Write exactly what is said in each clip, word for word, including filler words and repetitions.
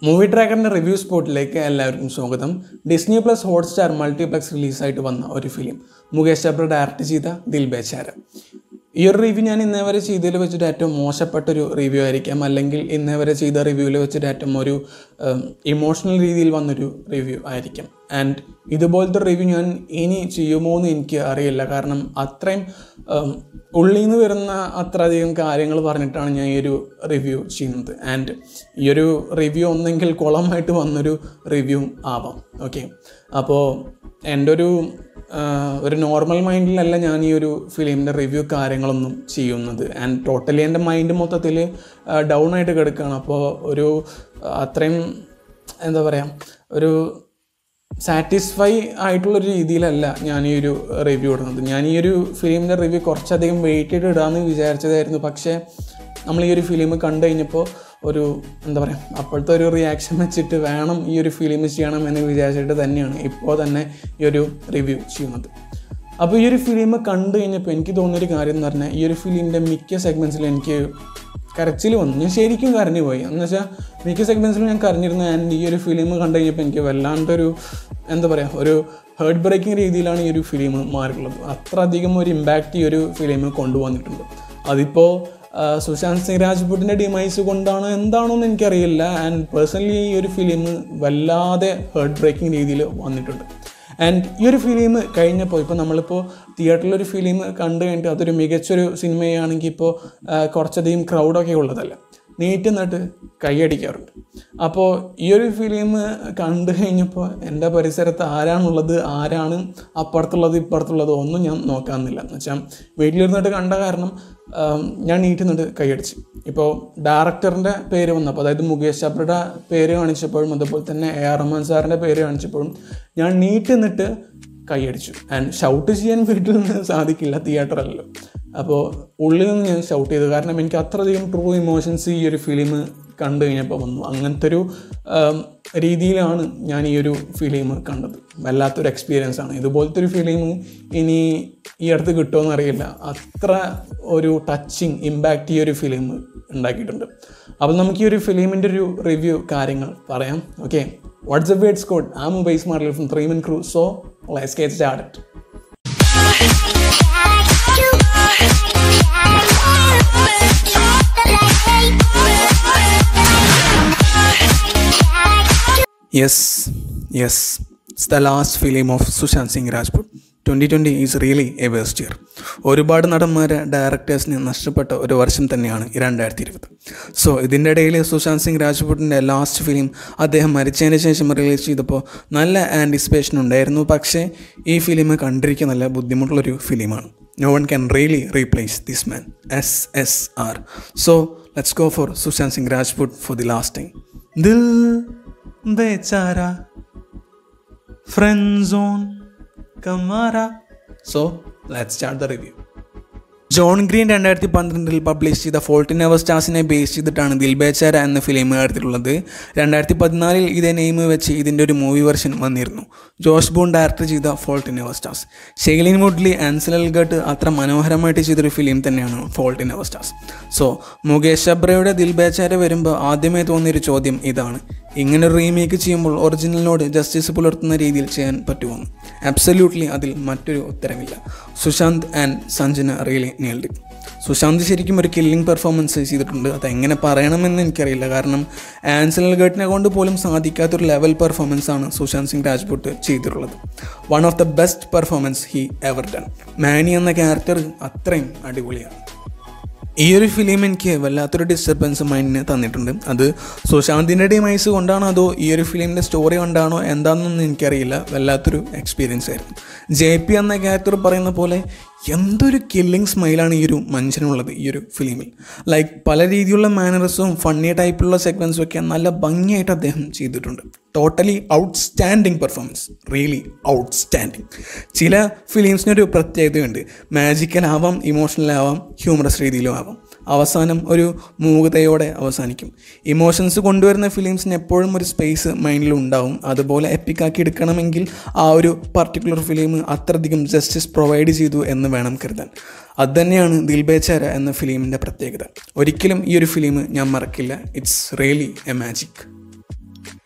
Movie ട്രാക്കറിൻ്റെ review സ്പോട്ടിലേക്ക് എല്ലാവർക്കും സ്വാഗതം. ഡിസ്നി പ്ലസ് ഹോട്ട്സ്റ്റാർ മൾട്ടിപ്ലക്സ് റിലീസായിട്ട് വന്ന ഒരു ഫിലിം, മുകേഷ് ചബ്ര ഡയറക്റ്റ് ചെയ്ത ദിൽ ബേചാര. ഈ ഒരു റിവ്യൂ ഞാൻ ഇന്നേ വരെ ചെയ്തതിൽ വെച്ചിട്ട് ഏറ്റവും മോശപ്പെട്ടൊരു റിവ്യൂ ആയിരിക്കാം, അല്ലെങ്കിൽ ഇന്നേ വരെ ചെയ്ത റിവ്യൂവിൽ വെച്ചിട്ട് ഏറ്റവും ഒരു ഇമോഷണൽ രീതിയിൽ വന്നൊരു റിവ്യൂ ആയിരിക്കാം. ആൻഡ് ഇതുപോലത്തെ റിവ്യൂ ഞാൻ ഇനി ചെയ്യുമോ എന്ന് എനിക്ക് അറിയില്ല, കാരണം അത്രയും ഉള്ളിൽ നിന്ന് വരുന്ന അത്രയധികം കാര്യങ്ങൾ പറഞ്ഞിട്ടാണ് ഞാൻ ഈ ഒരു റിവ്യൂ ചെയ്യുന്നത്. ആൻഡ് ഈ ഒരു റിവ്യൂ ഒന്നെങ്കിൽ കുളമായിട്ട് വന്നൊരു റിവ്യൂ ആവാം. ഓക്കെ, അപ്പോൾ എൻ്റെ ഒരു ഒരു നോർമൽ മൈൻഡിലല്ല ഞാൻ ഈ ഒരു ഫിലിമിൻ്റെ റിവ്യൂ കാര്യങ്ങളൊന്നും ചെയ്യുന്നത്. ആൻഡ് ടോട്ടലി എൻ്റെ മൈൻഡ് മൊത്തത്തിൽ ഡൗൺ ആയിട്ട് കിടക്കുകയാണ്. അപ്പോൾ ഒരു അത്രയും എന്താ പറയുക, ഒരു സാറ്റിസ്ഫൈ ആയിട്ടുള്ളൊരു രീതിയിലല്ല ഞാൻ ഈ ഒരു റിവ്യൂ ഇടുന്നത്. ഞാൻ ഈ ഒരു ഫിലിമിൻ്റെ റിവ്യൂ കുറച്ചധികം വെയിറ്റ് ചെയ്ത് ഇടാമെന്ന് വിചാരിച്ചതായിരുന്നു. പക്ഷേ നമ്മൾ ഈ ഒരു ഫിലിം കണ്ടു കഴിഞ്ഞപ്പോൾ ഒരു എന്താ പറയുക, അപ്പോഴത്തെ ഒരു റിയാക്ഷൻ വെച്ചിട്ട് വേണം ഈ ഒരു ഫിലിം ചെയ്യണം എന്ന് വിചാരിച്ചിട്ട് തന്നെയാണ് ഇപ്പോൾ തന്നെ ഈ ഒരു റിവ്യൂ ചെയ്യുന്നത്. അപ്പോൾ ഈ ഒരു ഫിലിം കണ്ടു കഴിഞ്ഞപ്പോൾ എനിക്ക് തോന്നിയൊരു കാര്യം എന്ന് പറഞ്ഞാൽ, ഈ ഒരു ഫിലിമിൻ്റെ മിക്ക സെഗ്മെൻറ്റ്സിലും എനിക്ക് കരച്ചിൽ വന്നു. ഞാൻ ശരിക്കും കരഞ്ഞു പോയി. എന്ന് വെച്ചാൽ മിക്ക സെഗ്മെൻറ്റ്സിലും ഞാൻ കരഞ്ഞിരുന്നു. ആൻഡ് ഈ ഒരു ഫിലിം കണ്ടു കഴിഞ്ഞപ്പോൾ എനിക്ക് വല്ലാണ്ടൊരു എന്താ പറയുക, ഒരു ഹേർട്ട് ബ്രേക്കിംഗ് രീതിയിലാണ് ഈ ഒരു ഫിലിം മാറിയിട്ടുള്ളത്. അത്ര അധികം ഒരു ഇമ്പാക്റ്റ് ഈ ഒരു ഫിലിം കൊണ്ടുവന്നിട്ടുണ്ട്. അതിപ്പോൾ സുശാന്ത് സിംഗ് രാജ്പൂട്ടിൻ്റെ ഡിമൈസ് കൊണ്ടാണ് എന്താണോ എന്ന് എനിക്കറിയില്ല. ആൻഡ് പേഴ്സണലി ഈ ഒരു ഫിലിം വല്ലാതെ ഹേർട്ട് ബ്രേക്കിംഗ് രീതിയിൽ വന്നിട്ടുണ്ട്. ആൻഡ് ഈ ഒരു ഫിലിം കഴിഞ്ഞപ്പോൾ, ഇപ്പോൾ നമ്മളിപ്പോൾ തിയേറ്ററിലൊരു ഫിലിം കണ്ടു കഴിഞ്ഞിട്ട് അതൊരു മികച്ചൊരു സിനിമയാണെങ്കിൽ ഇപ്പോൾ കുറച്ചധികം ക്രൗഡൊക്കെ ഉള്ളതല്ല, നീറ്റ് നിന്നിട്ട് കൈയടിക്കാറുണ്ട്. അപ്പോൾ ഈ ഒരു ഫിലിം കണ്ടു കഴിഞ്ഞപ്പോൾ എൻ്റെ പരിസരത്ത് ആരാണുള്ളത്, ആരാണ് അപ്പുറത്തുള്ളത് ഇപ്പുറത്തുള്ളത് ഒന്നും ഞാൻ നോക്കാമെന്നില്ല. എന്ന് വെച്ചാൽ വീട്ടിലിരുന്നിട്ട് കണ്ട കാരണം ഞാൻ നീറ്റ് നിന്നിട്ട് കൈയടിച്ച്. ഇപ്പോൾ ഡയറക്ടറിൻ്റെ പേര് വന്നപ്പോൾ, അതായത് മുകേഷ് ചബ്രയുടെ പേര് കാണിച്ചപ്പോഴും അതുപോലെ തന്നെ എ ആർ റഹ്മാൻ സാറിൻ്റെ പേര് കാണിച്ചപ്പോഴും ഞാൻ നീറ്റ് നിന്നിട്ട് കൈയടിച്ചു. ആൻഡ് ഷൗട്ട് ചെയ്യാൻ വീട്ടിൽ നിന്ന് സാധിക്കില്ല, തിയേറ്ററല്ലോ. അപ്പോൾ ഉള്ളിൽ നിന്ന് ഞാൻ ഷൗട്ട് ചെയ്തു, കാരണം എനിക്ക് അത്രയധികം ട്രൂ ഇമോഷൻസ് ഈ ഒരു ഫിലിം കണ്ടു കഴിഞ്ഞപ്പോൾ വന്നു. അങ്ങനത്തെ ഒരു രീതിയിലാണ് ഞാൻ ഈ ഒരു ഫിലിം കണ്ടത്. വല്ലാത്തൊരു എക്സ്പീരിയൻസ് ആണ്. ഇതുപോലത്തെ ഒരു ഫിലിം ഇനി ഈ അടുത്ത് കിട്ടുമോ അറിയില്ല. അത്ര ഒരു ടച്ചിങ് ഇമ്പാക്റ്റ് ഈ ഒരു ഫിലിം ഉണ്ടാക്കിയിട്ടുണ്ട്. അപ്പോൾ നമുക്ക് ഈ ഒരു ഫിലിമിൻ്റെ ഒരു റിവ്യൂ കാര്യങ്ങൾ പറയാം. Okay, what's the words code? I am Ubais Marli from three man crew. So let's get started. Yes, yes, it's the last film of Sushant Singh Rajput. twenty twenty is really a worst year. ഒരുപാട് നടന്മാരെ ഡയറക്ടേഴ്സിന് നഷ്ടപ്പെട്ട ഒരു വർഷം തന്നെയാണ് ഈ രണ്ടായിരത്തി ഇരുപത്. So ഇതിൻ്റെ ഇടയിൽ സുശാന്ത് സിംഗ് രാജ്പൂട്ടിൻ്റെ ലാസ്റ്റ് ഫിലിം അദ്ദേഹം മരിച്ചതിന് ശേഷം റിലീസ് ചെയ്തപ്പോൾ നല്ല ആൻറ്റിസിപ്പേഷൻ ഉണ്ടായിരുന്നു. പക്ഷേ ഈ ഫിലിം കണ്ടിരിക്കാൻ നല്ല ബുദ്ധിമുട്ടുള്ളൊരു ഫിലിമാണ്. No one can really replace this man. S S R. So let's go for Sushant Singh Rajput for the last time. Dil Bechara, Friend Zone Kamara. So let's start the review. John Green രണ്ടായിരത്തി പന്ത്രണ്ടിൽ publish ചെയ്ത fault in our സ്റ്റാർസിനെ base ചെയ്തിട്ടാണ് ദിൽ ബേചാര എന്ന film എടുത്തിട്ടുള്ളത്. രണ്ടായിരത്തി പതിനാലിൽ ഇതേ നെയിം വെച്ച് ഇതിൻ്റെ ഒരു മൂവി വെർഷൻ വന്നിരുന്നു. ജോഷ് ബൂൺ ഡയറക്ടർ ചെയ്ത fault in our stars. Shailene Woodley, Ansel Elgort അത്ര മനോഹരമായിട്ട് ചെയ്തൊരു ഫിലിം തന്നെയാണ് fault in our stars. So Mukesh ചബ്രയുടെ ദിൽ ബേചാര വരുമ്പോൾ ആദ്യമേ തോന്നിയൊരു ചോദ്യം ഇതാണ്: ഇങ്ങനെ റീമേക്ക് ചെയ്യുമ്പോൾ ഒറിജിനലിനോട് ജസ്റ്റിസ് പുലർത്തുന്ന രീതിയിൽ ചെയ്യാൻ പറ്റുമോ? അബ്സല്യൂട്ട്ലി അതിൽ മറ്റൊരു ഉത്തരമില്ല. Sushant and Sanjana really nailed it. Sushant ശരിക്കും ഒരു കില്ലിംഗ് പെർഫോമൻസ് ചെയ്തിട്ടുണ്ട്. അതെങ്ങനെ പറയണമെന്ന് എനിക്കറിയില്ല, കാരണം ആൻസൽ എൽഗട്ടിനെ കൊണ്ട് പോലും സാധിക്കാത്തൊരു ലെവൽ പെർഫോമൻസാണ് സുശാന്ത് സിംഗ് രാജ്പൂട്ട് ചെയ്തിട്ടുള്ളത്. One of the best performance he ever done. Manny എന്ന ക്യാരക്ടർ അത്രയും അടിപൊളിയാണ്. ഈ ഒരു ഫിലിം എനിക്ക് വല്ലാത്തൊരു ഡിസ്റ്റർബൻസ് മൈൻഡിന് തന്നിട്ടുണ്ട്. അത് സുശാന്തിൻ്റെ ഡിമൈസ് കൊണ്ടാണോ അതോ ഈ ഒരു ഫിലിമിൻ്റെ സ്റ്റോറി കൊണ്ടാണോ എന്താണെന്നൊന്നും എനിക്കറിയില്ല. വല്ലാത്തൊരു എക്സ്പീരിയൻസ് ആയിരുന്നു. ജെ പി എന്ന ക്യാരക്ടർ പറയുന്ന പോലെ എന്തൊരു കില്ലിങ് സ്മൈലാണ് ഈ ഒരു മനുഷ്യനുള്ളത് ഈ ഒരു ഫിലിമിൽ. ലൈക്ക് പല രീതിയിലുള്ള മാനറിസവും ഫണ്ണി ടൈപ്പിലുള്ള സെക്വൻസും ഒക്കെ നല്ല ഭംഗിയായിട്ട് അദ്ദേഹം ചെയ്തിട്ടുണ്ട്. Totally outstanding performance, really outstanding. ചില ഫിലിംസിനൊരു പ്രത്യേകതയുണ്ട്. മാജിക്കൽ ആവാം, ഇമോഷണൽ ആവാം, ഹ്യൂമറസ് രീതിയിലും ആവാം. അവസാനം ഒരു മൂകതയോടെ അവസാനിക്കും. ഇമോഷൻസ് കൊണ്ടുവരുന്ന ഫിലിംസിന് എപ്പോഴും ഒരു സ്പേസ് മൈൻഡിൽ ഉണ്ടാവും. അതുപോലെ എപ്പിക്കാക്കി എടുക്കണമെങ്കിൽ ആ ഒരു പർട്ടിക്കുലർ ഫിലിം അത്രയധികം ജസ്റ്റിസ് പ്രൊവൈഡ് ചെയ്തു എന്ന് വേണം കരുതാൻ. അതുതന്നെയാണ് ദിൽ ബേചാര എന്ന ഫിലിമിൻ്റെ പ്രത്യേകത. ഒരിക്കലും ഈ ഒരു ഫിലിം ഞാൻ മറക്കില്ല. It's really a magic.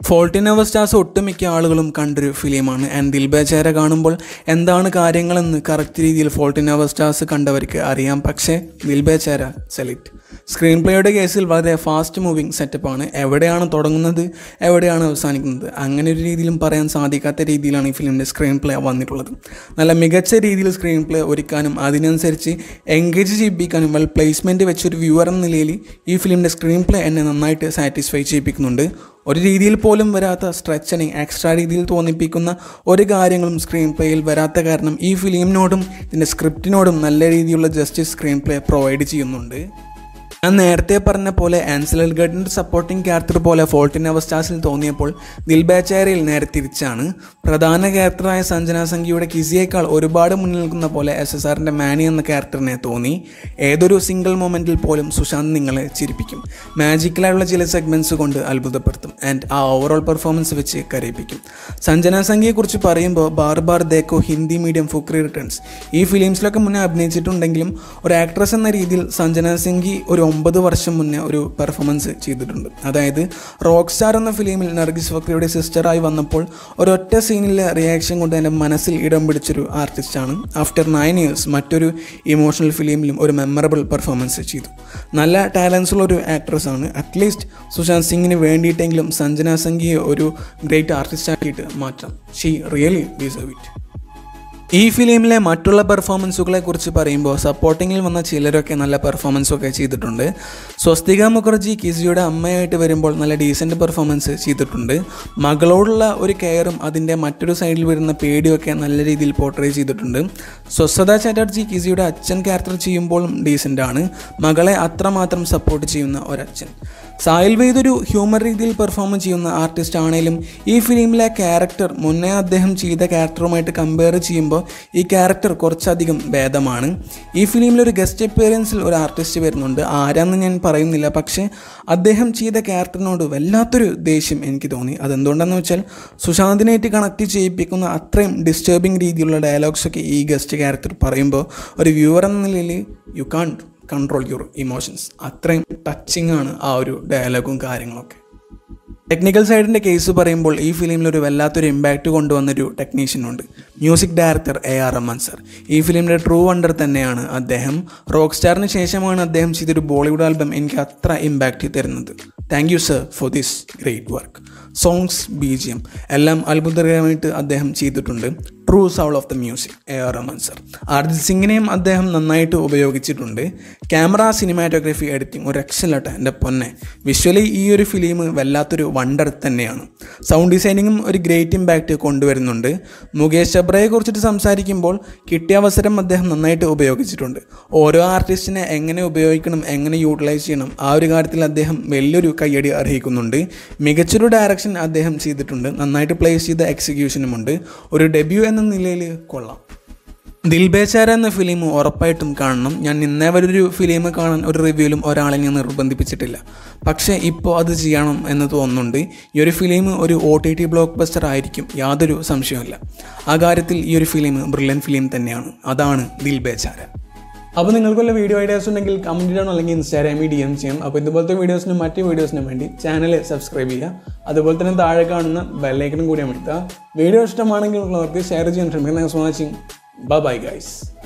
Fault in our stars ഒട്ടുമിക്ക ആളുകളും കണ്ടൊരു ഫിലിമാണ്. ആൻഡ് ദിൽ ബേചാര കാണുമ്പോൾ എന്താണ് കാര്യങ്ങളെന്ന് കറക്റ്റ് രീതിയിൽ ഫോൾട്ട് ഇൻ അവർ സ്റ്റാർസ് കണ്ടവർക്ക് അറിയാം. പക്ഷേ ദിൽ ബേചാര സെലക്ട് സ്ക്രീൻ പ്ലേയുടെ കേസിൽ വളരെ ഫാസ്റ്റ് മൂവിങ് സെറ്റപ്പാണ്. എവിടെയാണ് തുടങ്ങുന്നത്, എവിടെയാണ് അവസാനിക്കുന്നത്, അങ്ങനെ ഒരു രീതിയിലും പറയാൻ സാധിക്കാത്ത രീതിയിലാണ് ഈ ഫിലിമിൻ്റെ സ്ക്രീൻ പ്ലേ വന്നിട്ടുള്ളത്. നല്ല മികച്ച രീതിയിൽ സ്ക്രീൻ പ്ലേ ഒരുക്കാനും അതിനനുസരിച്ച് എൻഗേജ് ചെയ്യിപ്പിക്കാനും വെൽ പ്ലേസ്മെൻറ്റ് വെച്ചൊരു വ്യൂവർ എന്ന നിലയിൽ ഈ ഫിലിമിൻ്റെ സ്ക്രീൻ പ്ലേ എന്നെ നന്നായിട്ട് സാറ്റിസ്ഫൈ ചെയ്യിപ്പിക്കുന്നുണ്ട്. ഒരു രീതിയിൽ പോലും വരാത്ത സ്ട്രെച്ചനിങ്, എക്സ്ട്രാ രീതിയിൽ തോന്നിപ്പിക്കുന്ന ഒരു കാര്യങ്ങളും സ്ക്രീൻ പ്ലേയിൽ വരാത്ത കാരണം ഈ ഫിലിമിനോടും ഇതിൻ്റെ സ്ക്രിപ്റ്റിനോടും നല്ല രീതിയിലുള്ള ജസ്റ്റിസ് സ്ക്രീൻ പ്ലേ പ്രൊവൈഡ് ചെയ്യുന്നുണ്ട്. ഞാൻ നേരത്തെ പറഞ്ഞ പോലെ ആൻസൽ എൽഗർട്ടിൻ്റെ സപ്പോർട്ടിംഗ് ക്യാരക്ടർ പോലെ ഫോൾട്ട് ഇൻ അവർ സ്റ്റാർസിൽ തോന്നിയപ്പോൾ ദിൽ ബേചാരയിൽ നേരെ തിരിച്ചാണ്. പ്രധാന ക്യാരക്ടറായ സഞ്ജന സംഘിയുടെ കിസിയേക്കാൾ ഒരുപാട് മുന്നിൽ നിൽക്കുന്ന പോലെ എസ് എസ് ആറിൻ്റെ മാനി എന്ന ക്യാരക്ടറിനെ തോന്നി. ഏതൊരു സിംഗിൾ മൊമെൻറ്റിൽ പോലും സുശാന്ത് നിങ്ങളെ ചിരിപ്പിക്കും. മാജിക്കലായുള്ള ചില സെഗ്മെൻറ്റ്സ് കൊണ്ട് അത്ഭുതപ്പെടുത്തും. ആൻഡ് ആ ഓവറോൾ പെർഫോമൻസ് വെച്ച് കരയിപ്പിക്കും. സഞ്ജന സംഘിയെക്കുറിച്ച് പറയുമ്പോൾ ബാർ ബാർ ദേക്കോ, ഹിന്ദി മീഡിയം, ഫുക്രി റിട്ടേൺസ് ഈ ഫിലിംസിലൊക്കെ മുന്നേ അഭിനയിച്ചിട്ടുണ്ടെങ്കിലും ഒരു ആക്ട്രസ് എന്ന രീതിയിൽ സഞ്ജന സംഘി ഒരു ഒമ്പത് വർഷം മുന്നേ ഒരു പെർഫോമൻസ് ചെയ്തിട്ടുണ്ട്. അതായത് റോക്ക് സ്റ്റാർ എന്ന ഫിലിമിൽ നർഗിസ് ഫക്രിയുടെ സിസ്റ്ററായി വന്നപ്പോൾ ഒരൊറ്റ സീനിലെ റിയാക്ഷൻ കൊണ്ട് എൻ്റെ മനസ്സിൽ ഇടം പിടിച്ചൊരു ആർട്ടിസ്റ്റാണ്. ആഫ്റ്റർ നയൻ ഇയേഴ്സ് മറ്റൊരു ഇമോഷണൽ ഫിലിമിലും ഒരു മെമ്മറബിൾ പെർഫോമൻസ് ചെയ്തു. നല്ല ടാലൻസ് ഉള്ള ഒരു ആക്ട്രസ് ആണ്. അറ്റ്ലീസ്റ്റ് സുശാന്ത് സിംഗിന് വേണ്ടിയിട്ടെങ്കിലും സഞ്ജന സംഘിയെ ഒരു ഗ്രേറ്റ് ആർട്ടിസ്റ്റ് ആക്കിയിട്ട് മാറ്റാം. She really deserve it. ഈ ഫിലിമിലെ മറ്റുള്ള പെർഫോമൻസുകളെ കുറിച്ച് പറയുമ്പോൾ സപ്പോർട്ടിങ്ങിൽ വന്ന ചിലരൊക്കെ നല്ല പെർഫോമൻസൊക്കെ ചെയ്തിട്ടുണ്ട്. സ്വസ്തിക മുഖർജി കിസിയുടെ അമ്മയായിട്ട് വരുമ്പോൾ നല്ല ഡീസൻറ്റ് പെർഫോമൻസ് ചെയ്തിട്ടുണ്ട്. മകളോടുള്ള ഒരു കെയറും അതിൻ്റെ മറ്റൊരു സൈഡിൽ വരുന്ന പേടിയൊക്കെ നല്ല രീതിയിൽ പോർട്രേ ചെയ്തിട്ടുണ്ട്. സ്വസ്ഥത ചാറ്റർജി കിസിയുടെ അച്ഛൻ ക്യാരക്ടർ ചെയ്യുമ്പോഴും ഡീസൻ്റാണ്. മകളെ അത്രമാത്രം സപ്പോർട്ട് ചെയ്യുന്ന ഒരച്ഛൻ. സാഹിൽ വെയ്ദ് ഒരു ഹ്യൂമർ രീതിയിൽ പെർഫോം ചെയ്യുന്ന ആർട്ടിസ്റ്റ് ആണെങ്കിലും ഈ ഫിലിമിലെ ക്യാരക്ടർ മുന്നേ അദ്ദേഹം ചെയ്ത ക്യാരക്ടറുമായിട്ട് കമ്പയർ ചെയ്യുമ്പോൾ ഈ ക്യാരക്ടർ കുറച്ചധികം ഭേദമാണ്. ഈ ഫിലിമിലൊരു ഗസ്റ്റ് അപ്പിയറൻസിൽ ഒരു ആർട്ടിസ്റ്റ് വരുന്നുണ്ട്. ആരാന്ന് ഞാൻ പറയുന്നില്ല. പക്ഷേ അദ്ദേഹം ചെയ്ത ക്യാരക്ടറിനോട് വല്ലാത്തൊരു ദേഷ്യം എനിക്ക് തോന്നി. അതെന്തുകൊണ്ടാണെന്ന് വെച്ചാൽ സുശാന്തിനായിട്ട് കണക്ട് ചെയ്യിപ്പിക്കുന്ന അത്രയും ഡിസ്റ്റർബിങ് രീതിയിലുള്ള ഡയലോഗ്സൊക്കെ ഈ ഗസ്റ്റ് ക്യാരക്ടർ പറയുമ്പോൾ ഒരു വ്യൂവർ എന്ന നിലയിൽ you can't control your emotions. അത്രയും ടച്ചിങ് ആണ് ആ ഒരു ഡയലോഗും കാര്യങ്ങളൊക്കെ. ടെക്നിക്കൽ സൈഡിൻ്റെ കേസ് പറയുമ്പോൾ ഈ ഫിലിമിലൊരു വല്ലാത്തൊരു ഇമ്പാക്റ്റ് കൊണ്ടുവന്നൊരു ടെക്നീഷ്യനുണ്ട്. Music director A R Rahman sir. ഈ ഫിലിമിൻ്റെ ട്രൂ വണ്ടർ തന്നെയാണ് അദ്ദേഹം. റോക്ക് സ്റ്റാറിന് ശേഷമാണ് അദ്ദേഹം ചെയ്തൊരു ബോളിവുഡ് ആൽബം എനിക്ക് അത്ര ഇമ്പാക്റ്റ് തരുന്നത്. Thank you sir for this great work. Songs, B G M എല്ലാം അത്ഭുതകരമായിട്ട് അദ്ദേഹം ചെയ്തിട്ടുണ്ട്. True soul of the music A R Rahman sir. Arijit സിംഗിനെയും അദ്ദേഹം നന്നായിട്ട് ഉപയോഗിച്ചിട്ടുണ്ട്. ക്യാമറ, സിനിമാറ്റോഗ്രഫി, എഡിറ്റിംഗ് ഒരു രക്ഷയില്ലട്ടെ എൻ്റെ പൊന്നെ. വിഷ്വലി ഈ ഒരു ഫിലിം വല്ലാത്തൊരു വണ്ടർ തന്നെയാണ്. സൗണ്ട് ഡിസൈനിങ്ങും ഒരു ഗ്രേറ്റ് ഇമ്പാക്റ്റ് കൊണ്ടുവരുന്നുണ്ട്. മുകേഷ് ചബ്രയെ കുറിച്ചിട്ട് സംസാരിക്കുമ്പോൾ കിട്ടിയ അവസരം അദ്ദേഹം നന്നായിട്ട് ഉപയോഗിച്ചിട്ടുണ്ട്. ഓരോ ആർട്ടിസ്റ്റിനെ എങ്ങനെ ഉപയോഗിക്കണം, എങ്ങനെ യൂട്ടിലൈസ് ചെയ്യണം, ആ ഒരു കാര്യത്തിൽ അദ്ദേഹം വലിയൊരു കയ്യടി അർഹിക്കുന്നുണ്ട്. മികച്ചൊരു ഡയറക്ഷൻ അദ്ദേഹം ചെയ്തിട്ടുണ്ട്. നന്നായിട്ട് പ്ലേസ് ചെയ്ത എക്സിക്യൂഷനുമുണ്ട്. ഒരു ഡെബ്യൂ എന്ന നിലയിൽ കൊള്ളാം. ദിൽ ബേചാര എന്ന ഫിലിം ഉറപ്പായിട്ടും കാണണം. ഞാൻ ഇന്നേ വരൊരു ഫിലിം കാണാൻ ഒരു റിവ്യൂവിലും ഒരാളെ ഞാൻ നിർബന്ധിപ്പിച്ചിട്ടില്ല. പക്ഷേ ഇപ്പോൾ അത് ചെയ്യണം എന്ന് തോന്നുന്നുണ്ട്. ഈ ഒരു ഫിലിം ഒരു O T T blockbuster ആയിരിക്കും, യാതൊരു സംശയവുമില്ല. ആ കാര്യത്തിൽ ഈ ഒരു ഫിലിം ബ്രില്യൻ ഫിലിം തന്നെയാണ്. അതാണ് ദിൽ ബേചാര. അപ്പോൾ നിങ്ങൾക്കുള്ള വീഡിയോ ഐഡിയാസ് ഉണ്ടെങ്കിൽ കമൻറ്റ് ചെയ്യണം, അല്ലെങ്കിൽ ഇൻസ്റ്റാഗ്രാമിൽ ഡി എം ചെയ്യാം. അപ്പോൾ ഇതുപോലത്തെ വീഡിയോസിനും മറ്റ് വീഡിയോസിനും വേണ്ടി ചാനൽ സബ്സ്ക്രൈബ് ചെയ്യുക. അതുപോലെ തന്നെ താഴെ കാണുന്ന ബെല്ലൈക്കനും കൂടി അമർത്തുക. വീഡിയോ ഇഷ്ടമാണെങ്കിൽ ഉള്ളവർക്ക് ഷെയർ ചെയ്യാൻ ശ്രമിക്കുക. Thanks for watching. Bye bye guys.